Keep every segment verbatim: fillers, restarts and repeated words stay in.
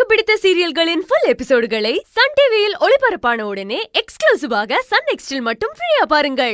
பிடித்த சீரியல்களின் full எபிசோடுகளை Sun டிவியில் ஒளிபரப்பான உடனே எக்ஸ்க்ளூசிவாக சன் நெக்ஸ்டில் மட்டும் ஃப்ரீயா பாருங்கள்.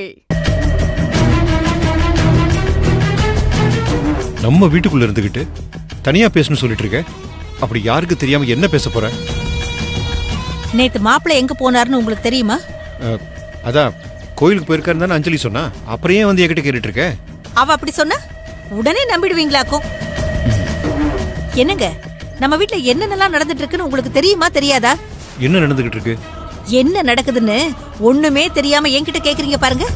நம்ம வீட்டுக்குள்ள இருந்துகிட்டு தனியா பேசணும் சொல்லிட்டு இருக்க. அப்படி யாருக்கு தெரியாம என்ன பேச போற? நேத்து மாப்பிள்ளை எங்க போனாருன்னு உங்களுக்கு தெரியுமா? அதான் கோயிலுக்கு போயிருக்காருன்னு அஞ்சலி சொன்னா. அப்புறம் ஏன் வந்து என்கிட்ட கேட்டுட்டு இருக்க? அவ அப்படி சொன்னா உடனே நம்பிடுவீங்களாக்கும். என்னங்க, நம்ம வீட்டுல என்னென்னலாம் நடந்துட்டு இருக்குன்னு உங்களுக்கு தெரியுமா தெரியாதா? என்ன நடந்துகிட்டு இருக்கு? என்ன நடக்குதுன்னு ஒண்ணுமே தெரியாம என்கிட்ட கேக்குறீங்க பாருங்க.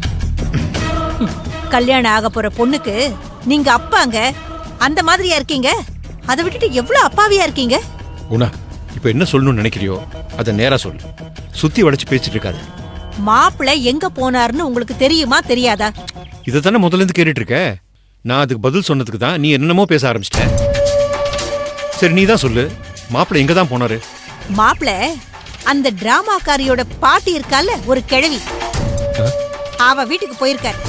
கல்யாணம் ஆக போற பொண்ணுக்கு நீங்க அப்பாங்க, அந்த மாதிரியா இருக்கீங்க. அதை விட்டுட்டு எவ்வளவு அப்பாவியா இருக்கீங்க. உனா இப்ப என்ன சொல்லணும்னு நினைக்கிறியோ அத நேரா சொல்லு. சுத்தி வளைச்சு பேசிட்டு இருக்காது. மாப்பிள்ளை எங்க போனாருன்னு உங்களுக்கு தெரியுமா தெரியாதா? இத தானே முதல்ல இருந்து கேட்டுட்டு இருக்க. நான் அதுக்கு பதில் சொன்னதுக்கு தான் நீ என்னென்னமோ பேச ஆரம்பிச்சிட்ட. சரி, நீ தான் சொல்லு. மாப்பிள்ளை எங்க தான் போனாரு? மாப்பிள்ளை அந்த டிராமாக்காரியோட பாட்டி இருக்கால, ஒரு கிழவி, அவ வீட்டுக்கு போயிருக்காரு.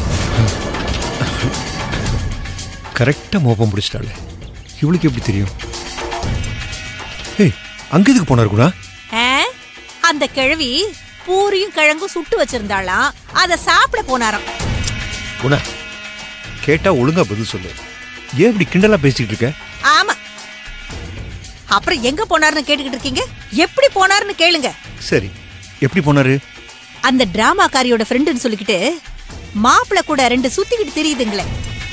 கரெக்டா மோப்பம் முடிச்சிட்டாளே. இவளுக்கு எப்படி தெரியும்? ஏய், அங்க எதுக்கு போனாரு குணா? அந்த கிழவி பூரியும் கிழங்கும் சுட்டு வச்சிருந்தாளாம், அத சாப்பிட போனாராம். குணா, கேட்டா ஒழுங்கா பதில் சொல்லு. ஏன் இப்படி கிண்டலா பேசிட்டு இருக்க? ஆமா, அப்புறம் எங்க போனாருன்னு கேட்டுக்கிட்டு இருக்கீங்க. எப்படி போனாருன்னு கேளுங்க. சரி, எப்படி போனாரு? அந்த டிராமாக்காரியோட ஃப்ரெண்டுன்னு சொல்லிக்கிட்டு மாப்பிள்ளை கூட ரெண்டு சுத்திக்கிட்டு தெரியுதுங்களே.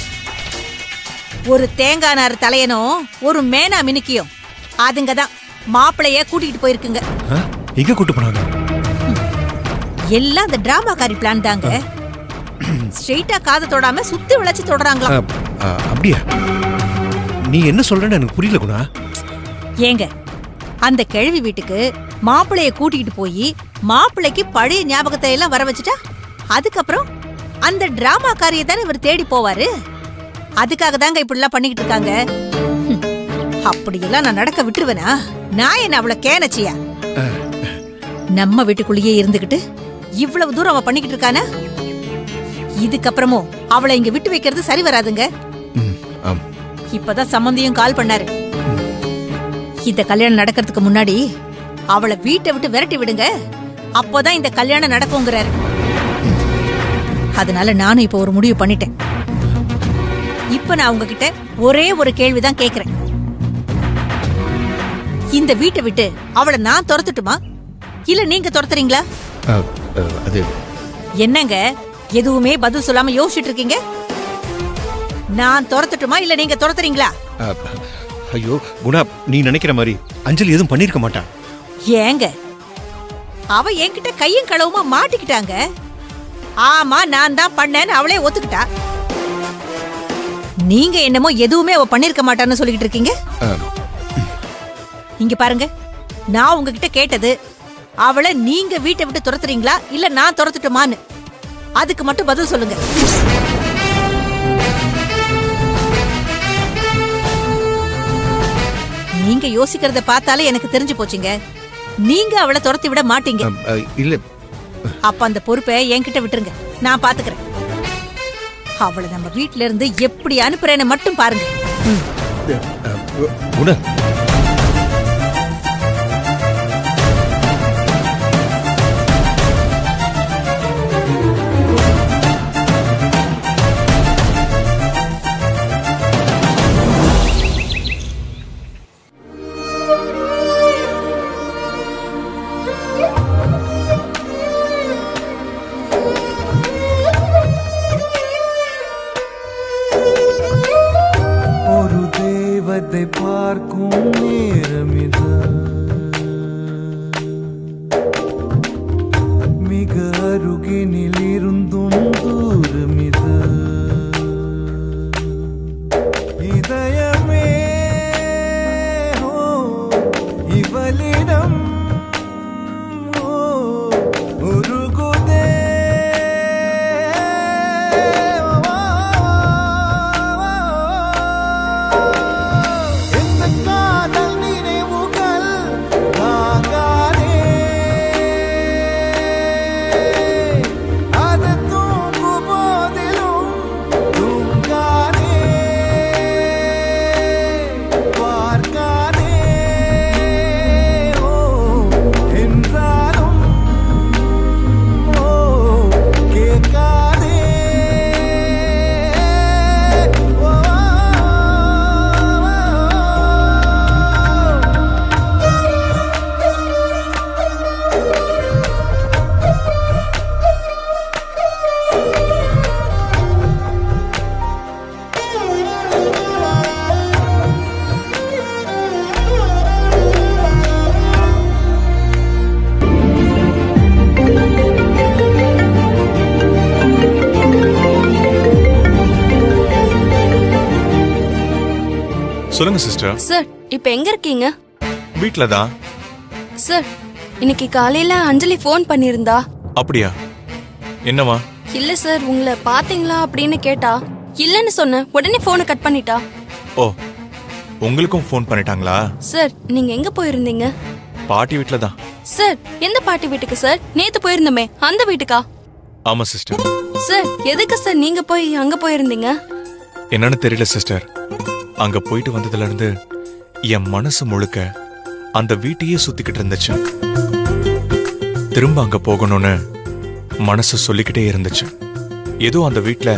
ஒரு தேங்காய் நார் தலையனும் ஒரு மேனா மினுக்கியும் அதுங்கதான் மாப்பிள்ளைய கூட்டிகிட்டு போயிருக்குங்க. எங்க கூட்டு போனாங்க? எல்லாம் அந்த டிராமாக்காரி பிளான் தாங்க. ஸ்ட்ரெயிட்டா காத தொடாம சுத்தி விளைச்சு தொடுறாங்களா. அப்படியா? நீ என்ன சொல்றன்னு எனக்கு புரியல குணா. ஏங்க, அந்த கிழவி வீட்டுக்கு மாப்பிள்ளைய கூட்டிகிட்டு போய் மாப்பிள்ளைக்கு பழைய ஞாபகத்தை எல்லாம் வர வச்சுட்டா அதுக்கப்புறம் அந்த டிராமாக்காரியை தானே இவர் தேடி போவாரு. அதுக்காக தாங்க இப்படி எல்லாம் பண்ணிக்கிட்டு இருக்காங்க. அப்படியெல்லாம் நான் நடக்க விட்டுருவேனா? நான் என்ன அவளை கேனச்சியா? நம்ம வீட்டுக்குள்ளேயே இருந்துகிட்டு இவ்வளவு தூரம் அவ பண்ணிக்கிட்டு இருக்கானா? இதுக்கப்புறமும் அவளை இங்க விட்டு வைக்கிறது சரி வராதுங்க. இப்பதான் சம்பந்தியும் கால் பண்ணாரு. இந்த கல்யாணம் நடக்கிறதுக்கு முன்னாடி அவளை வீட்டை விட்டு விரட்டி விடுங்க, அப்போதான் இந்த கல்யாணம் நடக்குங்கிறாரு. அதனால நானும் இப்ப ஒரு முடிவு பண்ணிட்டேன். இப்ப நான் உங்ககிட்ட ஒரே ஒரு கேள்விதான் கேக்குறேன். இந்த வீட்டை விட்டு அவளை நான் துரத்துட்டுமா இல்ல நீங்க துரத்துறீங்களா? என்னங்க, எதுவுமே பதில் சொல்லாம யோசிச்சுட்டு இருக்கீங்க? நான் துரத்துட்டுமா இல்ல நீங்க துரத்துறீங்களா? ஐயோ குணா, நீ நினைக்கிற மாதிரி அஞ்சலி எதுவும் பண்ணிருக்க மாட்டான். ஏங்க, அவ என்கிட்ட கையும் களவுமா மாட்டிக்கிட்டாங்க. ஆமா, நான் தான் பண்ணேன்னு அவளே ஒத்துக்கிட்டா. நீங்க என்னமோ எதுவுமே அவ பண்ணிருக்க மாட்டான்னு சொல்லிக்கிட்டு இருக்கீங்க. இங்க பாருங்க, நான் உங்ககிட்ட கேட்டது அவளை நீங்க வீட்டை விட்டு துரத்துறீங்களா இல்ல நான் துரத்துட்டுமான்னு. அதுக்கு மட்டும் பதில் சொல்லுங்க. நீங்க யோசிக்கிறத பார்த்தாலே எனக்கு தெரிஞ்சு போச்சுங்க. நீங்க அவளை துரத்தி விட மாட்டீங்க. இல்ல, அப்ப அந்த பொறுப்பை என்கிட்ட விட்டுருங்க, நான் பாத்துக்கிறேன். அவளை நம்ம வீட்ல இருந்து எப்படி அனுப்புறேன்னு மட்டும் பாருங்க. குணா, பார்க்கும் நேரமிது மிக அருகினில் இருந்தும் தூரமிது. இதயமே இவளிடம் உருகுதே. அது தூங்கும் போதிலும் சொல்லுங்க சிஸ்டர். சார் இப்ப எங்க இருக்கீங்க? வீட்ல தான். சார் இன்னைக்கு காலையில அஞ்சலி ஃபோன் பண்ணிருந்தா. அப்படியா? என்னவா? இல்ல சார் உங்களை பாத்தீங்களா அப்படின்னு கேட்டா. இல்லன்னு சொன்ன உடனே போனை கட் பண்ணிட்டா. ஓ, உங்களுக்கும் ஃபோன் பண்ணிட்டாங்களா? சார் நீங்க எங்க போயிருந்தீங்க? பாட்டி வீட்ல தான். சார் எந்த பாட்டி வீட்டுக்கு சார்? நேத்து போயிருந்தோமே அந்த வீட்டுக்கா? ஆமா சிஸ்டர். சார் எதுக்கு சார் நீங்க போய் அங்க போயிருந்தீங்க? என்னன்னு தெரியல சிஸ்டர். அங்க போயிட்டு வந்ததுல இருந்து என் மனசு முழுக்க அந்த வீட்டையே சுத்திக்கிட்டு இருந்துச்சு. திரும்ப அங்க போகணும்னு மனசு சொல்லிக்கிட்டே இருந்துச்சு. ஏதோ அந்த வீட்ல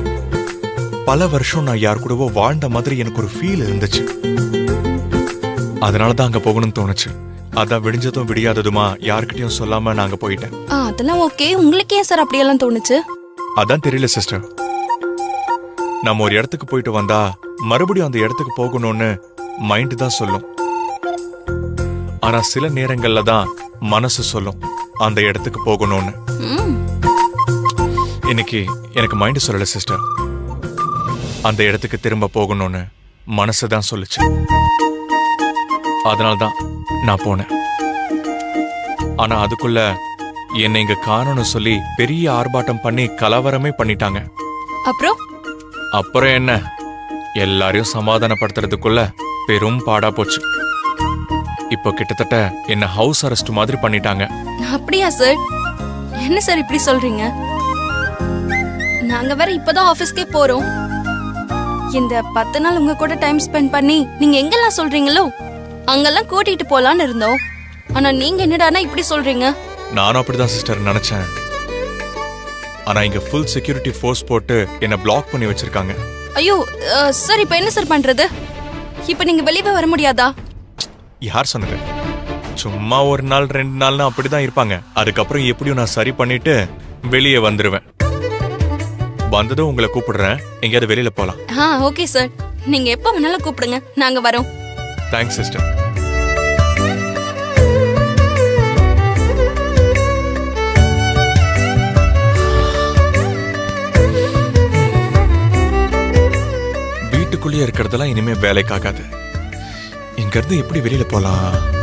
பல வருஷம் நான் யார் கூடவோ வாழ்ந்த மாதிரி எனக்கு ஒரு ஃபீல் இருந்துச்சு. அதனாலதான் அங்க போகணும்னு தோணுச்சு. அதான் விடிஞ்சதும் விடியாததுமா யார்கிட்டயும் சொல்லாம நாங்க போயிட்டேன். அதெல்லாம் ஓகே. உங்களுக்கு ஏன் சார் அப்படியெல்லாம் தோணுச்சு? அதான் தெரியல சிஸ்டர். நம்ம ஒரு இடத்துக்கு போயிட்டு வந்தா மறுபடியும் அந்த இடத்துக்கு போகணும்னு மைண்ட் தான் சொல்லும். ஆனா சில நேரங்கள்ல தான் மனசு சொல்லும் அந்த இடத்துக்கு போகணும்னு. இன்னைக்கு எனக்கு மைண்ட் சொல்லல சிஸ்டர். அந்த இடத்துக்கு திரும்ப போகணும்னு மனசு தான் சொல்லுச்சு. அதனால்தான் நான் போனேன். ஆனா அதுக்குள்ள என்னை இங்க காணணும்னு சொல்லி பெரிய ஆர்ப்பாட்டம் பண்ணி கலவரமே பண்ணிட்டாங்க. அப்புறம் அப்புறம் என்ன, எல்லாரையும் சமாதானப்படுத்துறதுக்குள்ள பெரும் பாடா போச்சு. இப்போ கிட்டத்தட்ட என்ன ஹவுஸ் அரெஸ்ட் மாதிரி பண்ணிட்டாங்க. அப்படியா சார்? என்ன சார் இப்படி சொல்றீங்க? நாங்க வேற இப்பதான் ஆபீஸ்க்கே போறோம். இந்த பத்து நாள் உங்க கூட டைம் ஸ்பெண்ட் பண்ணி நீங்க எங்கெல்லாம் சொல்றீங்களோ அங்கெல்லாம் கூட்டிட்டு போலான்னு இருந்தோம். ஆனா நீங்க என்னடானா இப்படி சொல்றீங்க? நானும் அப்படிதான் சிஸ்டர் நினைச்சேன். ஆனா இங்க ஃபுல் செக்யூரிட்டி ஃபோர்ஸ் போட்டு என்ன பிளாக் பண்ணி வச்சிருக்காங்க. ஐயோ சார், இப்ப என்ன சார் பண்றது? இப்ப நீங்க வெளியே வர முடியாதா? யார் சொன்னது? சும்மா ஒரு நாள் ரெண்டு நாள்னு அப்படிதான் இருப்பாங்க. அதுக்கப்புறம் எப்படியும் நான் சரி பண்ணிட்டு வெளியே வந்துருவேன். வந்ததும் உங்களை கூப்பிடுறேன். எங்கேயாவது வெளியில போலாம். ஆ ஓகே சார், நீங்க எப்ப வேணாலும் கூப்பிடுங்க, நாங்க வரோம். Thanks sister. வீட்டுக்குள்ளேயே இருக்கிறதெல்லாம் இனிமே வேலைக்காகாது. இங்க இருந்து எப்படி வெளியில போலாம்?